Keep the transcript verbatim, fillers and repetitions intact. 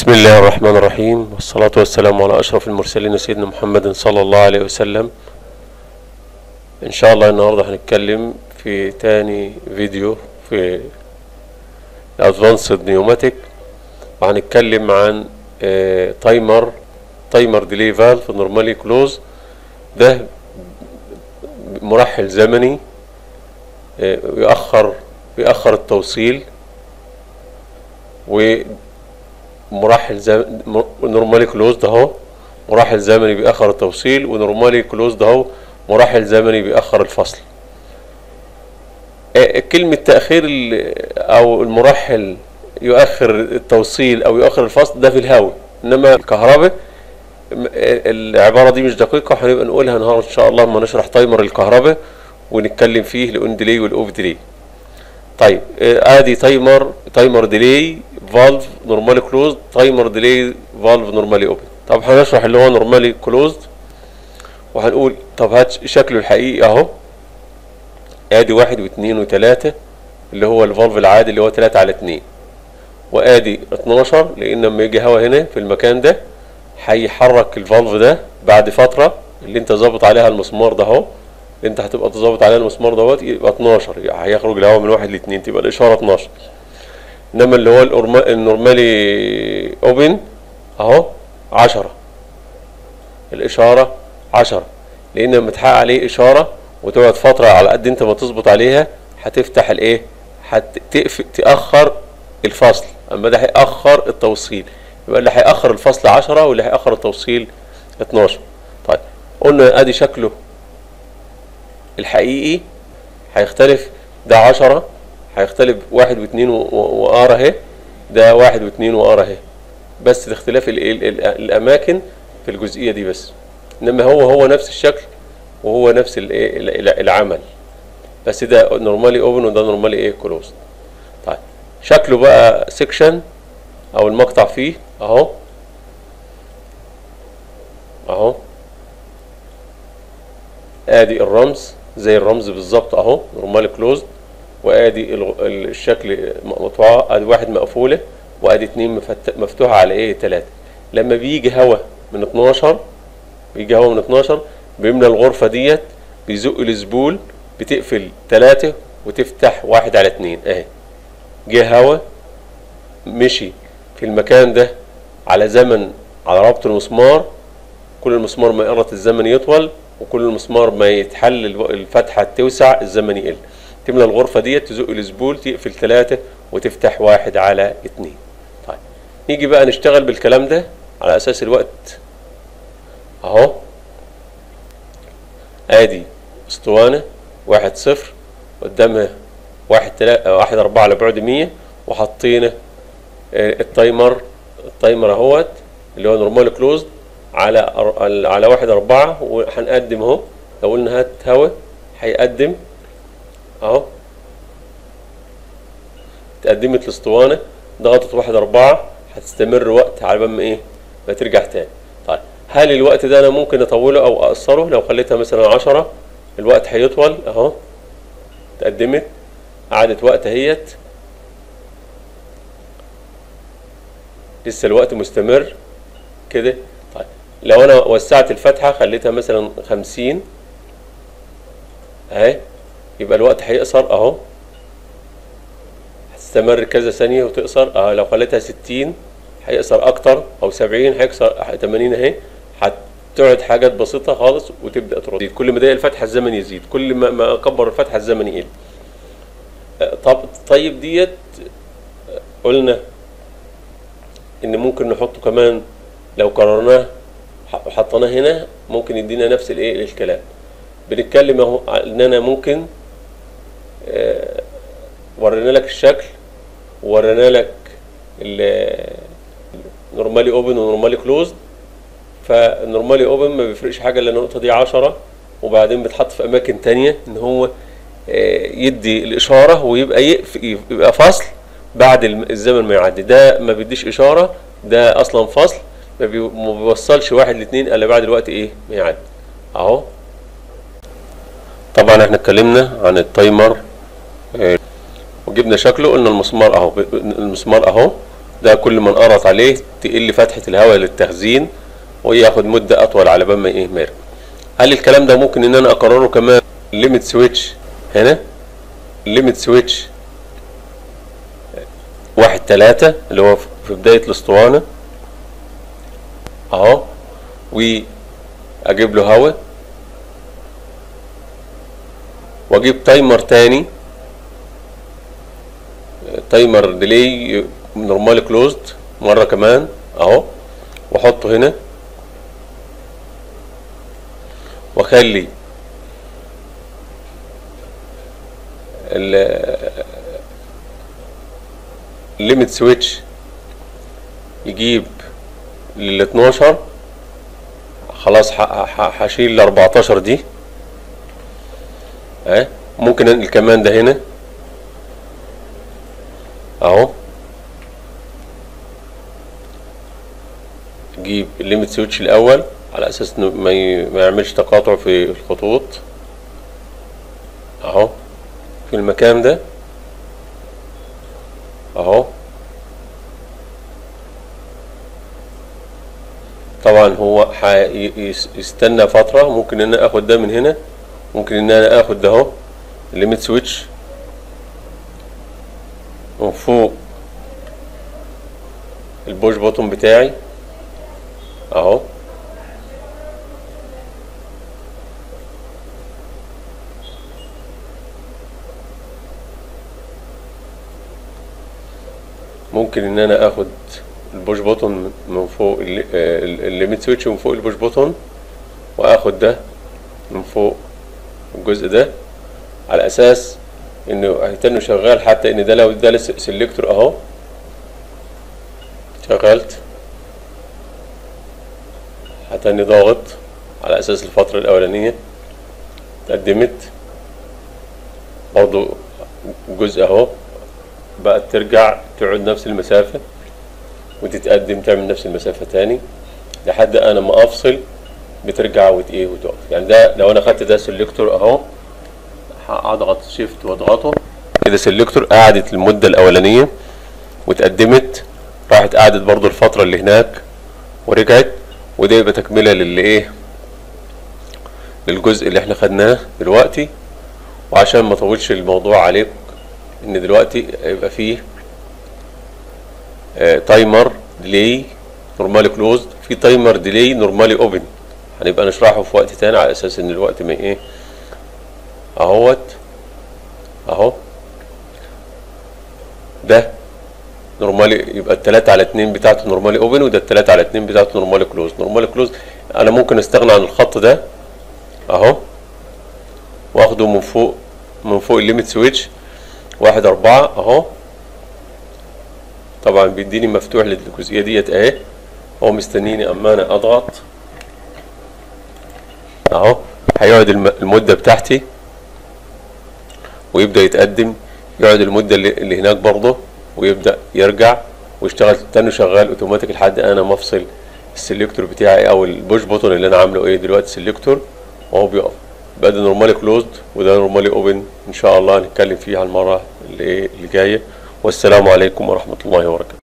بسم الله الرحمن الرحيم، والصلاة والسلام على أشرف المرسلين سيدنا محمد صلى الله عليه وسلم. إن شاء الله النهاردة هنتكلم في تاني فيديو في Advanced Pneumatic، وهنتكلم عن تايمر تايمر ديلي فالف نورمالي كلوز. ده مرحل زمني بيأخر بيأخر التوصيل، و مرحل زم... نورمالي كلوزد اهو مرحل زمني بيأخر التوصيل، ونورمالي كلوزد اهو مرحل زمني بيأخر الفصل. كلمة تأخير او المرحل يؤخر التوصيل او يؤخر الفصل ده في الهواء، انما الكهرباء العبارة دي مش دقيقة، هنبقى نقولها النهارده ان شاء الله لما نشرح تايمر الكهرباء ونتكلم فيه الاون ديلي والاوف ديلي. طيب ادي تايمر تايمر ديلي فالف نورمالي كلوزد، تايمر ديلي فالف نورمالي اوبن. طب هنشرح اللي هو نورمالي كلوزد، وهنقول طب هات شكله الحقيقي اهو. ادي واحد واثنين وثلاثة اللي هو الفالف العادي اللي هو ثلاثة على اثنين، وادي اتناشر لان لما يجي هوا هنا في المكان ده هيحرك الفالف ده بعد فترة اللي انت ظابط عليها المسمار ده اهو، انت هتبقى تظبط عليها المسمار دوت يبقى اتناشر، يعني هيخرج الهواء من واحد لاثنين تبقى الاشاره اتناشر. انما اللي هو النورمالي اوبن اهو عشرة، الاشاره عشرة، لان لما تحقق عليه اشاره وتقعد فتره على قد انت ما تظبط عليها هتفتح الايه، هتقفل تاخر الفصل، اما ده هيأخر التوصيل. يبقى اللي هيأخر الفصل عشرة واللي هيأخر التوصيل اتناشر. طيب قلنا ادي شكله الحقيقي هيختلف، ده عشرة هيختلف واحد واثنين وار اهي، ده واحد واثنين وار اهي، بس الاختلاف الاماكن في الجزئيه دي بس، انما هو هو نفس الشكل وهو نفس الايه العمل، بس ده نورمالي اوبن وده نورمالي ايه كلوزد. طيب شكله بقى سيكشن او المقطع فيه اهو اهو، ادي الرمز زي الرمز بالظبط اهو نورمالي كلوزد، وادي الشكل مقطوعه، ادي واحد مقفوله وادي اتنين مفتوحه على ايه تلاته. لما بيجي هوا من اتناشر بيجي هوا من اتناشر بيملى الغرفه ديت، بيزق الزبول بتقفل تلاته وتفتح واحد على اتنين اهي. جه هوا مشي في المكان ده على زمن، على ربط المسمار، كل المسمار ما يقرط الزمن يطول، وكل المسمار ما يتحل الفتحه توسع الزمن يقل. تملى الغرفه ديت تزق الزبول تقفل ثلاثه وتفتح واحد على اتنين. طيب نيجي بقى نشتغل بالكلام ده على اساس الوقت اهو. ادي اسطوانه واحد صفر قدامها واحد تلاته واحد اربعه على بعد مية، وحطينا التايمر التايمر اهوت اللي هو نورمال كلوزد على على واحد اربعة، وهنقدم اهو. لو قلنا هات هوا هيقدم اهو، اتقدمت الاسطوانه ضغطت واحد اربعة، هتستمر وقت على بال ما ايه ما ترجع تاني. طيب هل الوقت ده انا ممكن اطوله او اقصره؟ لو خليتها مثلا عشرة الوقت هيطول اهو، اتقدمت قعدت وقت اهيت، لسه الوقت مستمر كده. طيب لو انا وسعت الفتحه خليتها مثلا خمسين اهي، يبقى الوقت هيقصر اهو، هتستمر كذا ثانيه وتقصر اهو. لو خليتها ستين هيقصر اكتر، او سبعين هيقصر، ثمانين اهي، هتقعد حاجات بسيطه خالص وتبدا ترد. كل ما ضيق الفتحه الزمن يزيد، كل ما ما اكبر الفتحه الزمن يقل. طب طيب ديت قلنا ان ممكن نحطه كمان، لو قررناه وحطيناه هنا ممكن يدينا نفس الايه الكلام. بنتكلم اهو ان انا ممكن اه ورينا لك الشكل، ورينا لك النورمالي اوبن ونورمالي كلوزد. فالنورمالي اوبن ما بيفرقش حاجه الا النقطه دي عشرة، وبعدين بتحط في اماكن تانية ان هو اه يدي الاشاره ويبقى يبقى فصل بعد الزمن ما يعدي. ده ما بيديش اشاره، ده اصلا فصل، ما بيوصلش واحد لاثنين الا بعد الوقت ايه ما يعدي اهو. طبعا احنا اتكلمنا عن التايمر اه وجبنا شكله، قلنا المسمار اهو، المسمار اهو ده كل ما انقرط عليه تقل فتحة الهواء للتخزين وياخد مدة اطول على بال ما ايه ما يرجع. هل الكلام ده ممكن ان انا اقرره كمان ليميت سويتش هنا؟ ليميت سويتش واحد تلاتة اللي هو في بداية الاسطوانة اهو، واجيب له هواء واجيب تايمر تاني، تايمر ديلي نورمال كلوزد مرة كمان اهو، واحطه هنا واخلي الليميت سويتش يجيب لل اتناشر. خلاص هشيل ال اربعتاشر دي اه. ممكن انقل كمان ده هنا اهو، اجيب الليميت سويتش الاول على اساس انه ما يعملش تقاطع في الخطوط اهو في المكان ده اهو. طبعا هو هيستنى فترة، ممكن ان انا اخد ده من هنا، ممكن ان انا اخد ده اهو الليميت سويتش من فوق البوش بوتون بتاعي اهو، ممكن ان انا اخد البوش بوتون من فوق الليميت سويتش من فوق البوش بوتون، واخد ده من فوق الجزء ده على اساس انه هيتنه شغال، حتى ان ده لو ده سيلكتور اهو شغلت هتني ضاغط على اساس الفترة الاولانية اتقدمت برضو جزء اهو، بقت ترجع تقعد نفس المسافة وتتقدم تعمل نفس المسافة تاني لحد انا ما افصل بترجع وت ايه وتقف. يعني ده لو انا خدت ده سيلكتور اهو هضغط شيفت واضغطه كده، سيلكتور قعدت المدة الاولانية واتقدمت، راحت قعدت برضو الفترة اللي هناك ورجعت، وده يبقى تكملة للي ايه للجزء اللي احنا خدناه دلوقتي. وعشان ما اطولش الموضوع عليك ان دلوقتي يبقى فيه اه تايمر ديلي نورمالي كلوزد، في تايمر ديلي نورمالي اوبن، هنبقى نشرحه في وقت تاني على اساس ان الوقت ما ايه اهوت اهو. ده نورمالي يبقى التلاتة على اتنين بتاعته نورمالي اوبن، وده التلاتة على اتنين بتاعته نورمالي كلوز. نورمالي كلوز انا ممكن استغنى عن الخط ده اهو واخده من فوق من فوق الليميت سويتش واحد اربعة اهو، طبعا بيديني مفتوح للجزئية ديت اهي، هو مستنيني اما انا اضغط اهو، هيقعد المدة بتاعتي ويبدأ يتقدم، يقعد المدة اللي هناك برضه ويبدأ يرجع ويشتغل تاني شغال اوتوماتيك لحد انا ما افصل السلكتور بتاعي او البوش بوتون اللي انا عامله ايه دلوقتي سلكتور وهو بيقف. بقى ده نورمالي كلوزد وده نورمالي اوبن، ان شاء الله هنتكلم فيه على المرة اللي ايه اللي جاية. والسلام عليكم ورحمة الله وبركاته.